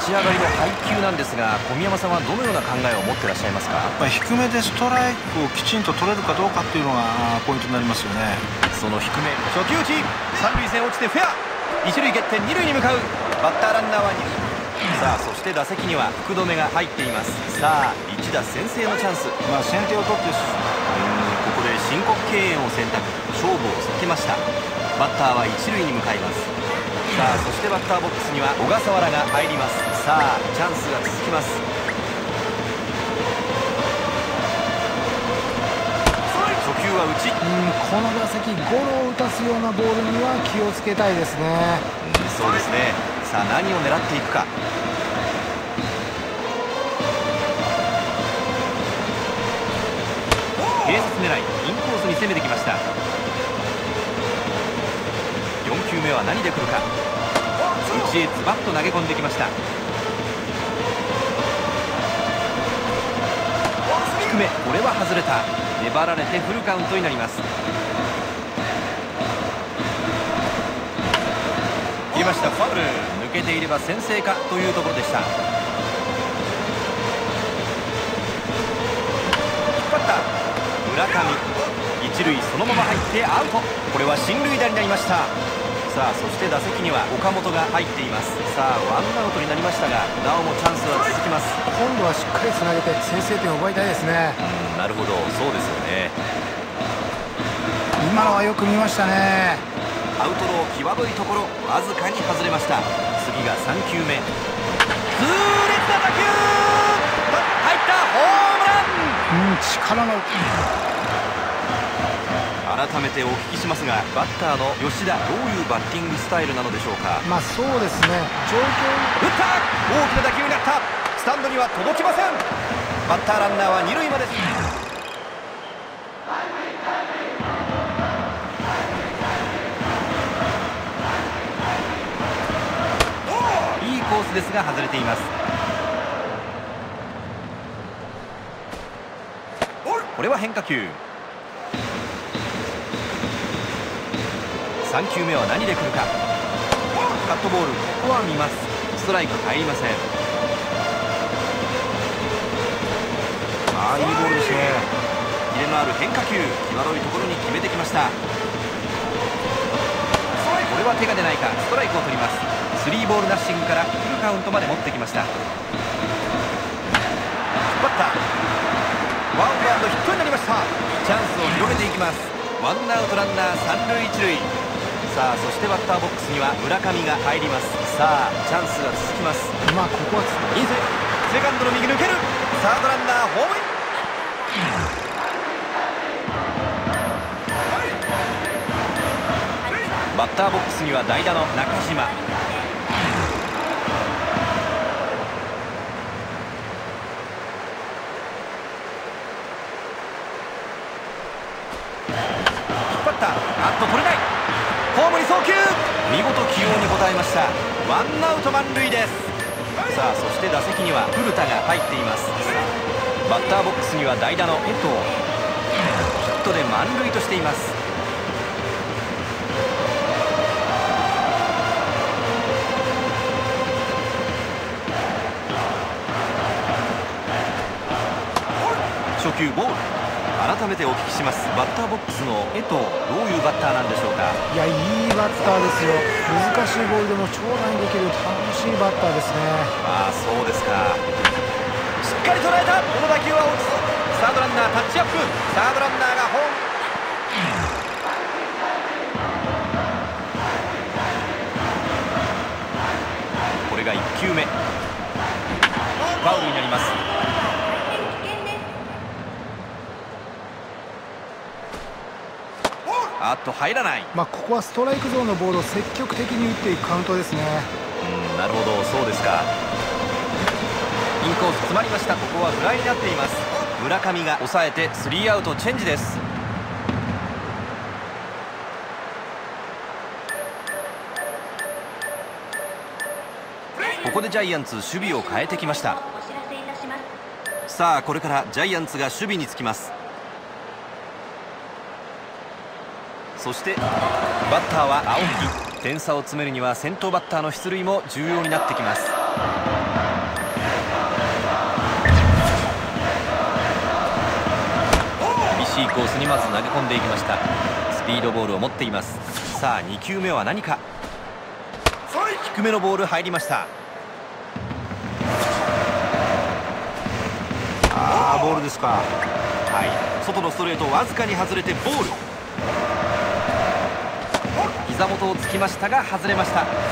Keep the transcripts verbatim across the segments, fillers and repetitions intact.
ち上がりの配球なんですが、小宮山さんはどのような考えを持ってらっしゃいますか？ やっぱり低めでストライクをきちんと取れるかどうかっていうのがポイントになりますよね。 その低め、初球打ち、三塁線落ちてフェア、一塁蹴って二塁に向かう。バッターランナーは二塁。さあそして打席には福留が入っています。さあ一打先制のチャンス。 まあ先手を取ってここで申告敬遠を選択、勝負を避けました。バッターは一塁に向かいます。さあそしてバッターボックスには小笠原が入ります。さあチャンスが続きます。初球は打ち、 うんこの打席ゴロを打たすようなボールには気をつけたいですね。 うんそうですね。さあ何を狙っていくか。併殺狙い、インコースに攻めてきました。よん球目は何で来るか。内へズバッと投げ込んできました。低め、これは外れた。粘られてフルカウントになります。切りました、ファウル。抜けていれば先制かというところでした。引っ張った村上、一塁そのまま入ってアウト。これは進塁打になりました。さあそして打席には岡本が入っています。さあワンアウトになりましたが、なおもチャンスは続きます。 今度はしっかりつなげて先制点を奪いたいですね。 うんなるほど、そうですよね。 今のはよく見ましたね。 アウトロー際どいところ、わずかに外れました。次がさん球目、痛烈な打球、入った、ホームラン。 うん力の改めてお聞きしますが、バッターの吉田、どういうバッティングスタイルなのでしょうか？ まあそうですね、状況打った、大きな打球になった。スタンドには届きません。バッターランナーは二塁まで。いいコースですが外れています。これは変化球。さん球目は何で来るか。カットボール、ここは見ます。ストライク入りません。ああいいボールですね。キレのある変化球、際どいところに決めてきました。これは手が出ないか、ストライクを取ります。スリーボールナッシングからフルカウントまで持ってきました。引っ張った、ワンバウンドヒットになりました。チャンスを広げていきます。ワンアウトランナー三塁一塁。さあそしてバッターボックスには村上が入ります。さあチャンスが続きます。 まあここはインセセカンドの右抜ける。サードランナーホームイン。バッターボックスには代打の中島。引っ張った、あっと取れない。ホームに送球、見事起用に応えました。ワンアウト満塁です。さあそして打席には古田が入っています。バッターボックスには代打の江藤。ヒットで満塁としています。初球ボール。改めてお聞きします。バッターボックスの江藤、どういうバッターなんでしょうか？ いやいいバッターですよ。難しいボールでも長打にできる楽しいバッターですね。 ああそうですか。しっかり捉えた。この打球は落ちず、サードランナータッチアップ。サードランナーがホーム。これがいっ球目、ファウルになります。あっと入らない。 まあここはストライクゾーンのボールを積極的に打っていくカウントですね。 うんなるほど、そうですか。インコース詰まりました。ここはフライになっています。村上が抑えてスリーアウトチェンジです。ここでジャイアンツ守備を変えてきました。さあこれからジャイアンツが守備につきます。そしてバッターは青木。点差を詰めるには先頭バッターの出塁も重要になってきます。 しいコースにまず投げ込んでいきました。スピードボールを持っています。さあに球目は何か。低めのボール入りました。 ああボールですか。 はい、外のストレートわずかに外れてボール。膝元をつきましたが外れました。引っ張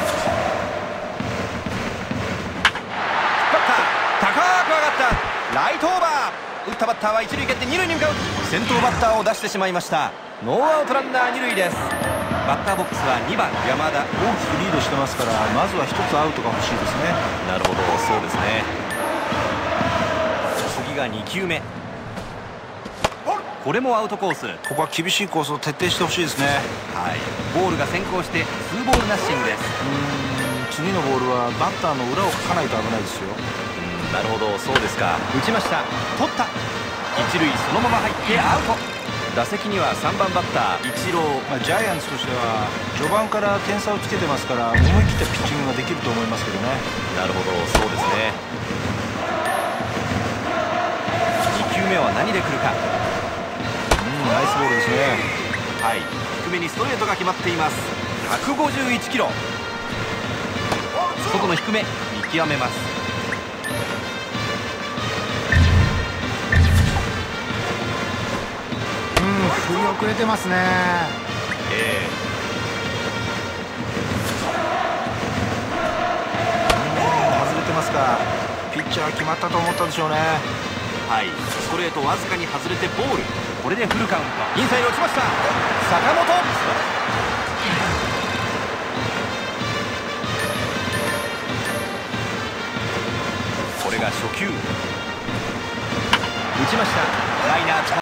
った高く上がったライトオーバー。打ったバッターは一塁蹴って二塁に向かう。先頭バッターを出してしまいました。ノーアウトランナー二塁です。バッターボックスはにばん山田。 大きくリードしてますからまずはひとつアウトが欲しいですね。 なるほど、そうですね。次がに球目。これもアウトコース。 ここは厳しいコースを徹底してほしいですね。 はい、ボールが先行してツーボールナッシングです。 うーん次のボールはバッターの裏をかかないと危ないですよ。 うんなるほど、そうですか。打ちました。取った。一塁そのまま入ってアウト。打席にはさんばんバッターイチロー。 まあ、ジャイアンツとしては序盤から点差をつけてますから思い切ったピッチングができると思いますけどね。 なるほど、そうですね。に球目は何で来るか。 うんナイスボールですね。 はい、低めにストレートが決まっています。ひゃくごじゅういちキロ。外の低め見極めます。 振り遅れてますね。 えうん外れてますか。ピッチャー決まったと思ったでしょうね。 はい、ストレートわずかに外れてボール。これでフルカウント。インサイド落ちました。坂本。これが初球。打ちました。ライナー